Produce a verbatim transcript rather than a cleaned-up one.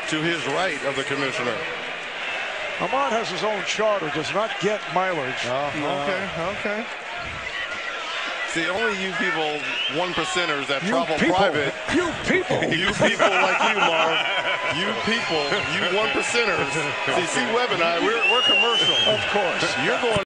to his right of the commissioner. Ahmad has his own charter, does not get mileage. Oh, okay, okay. See, only you people, one percenters that You travel people, private. you people. You people like you, Marv. You people, you one percenters. See, see, Webb and I, we're, we're commercial. Of course. You're going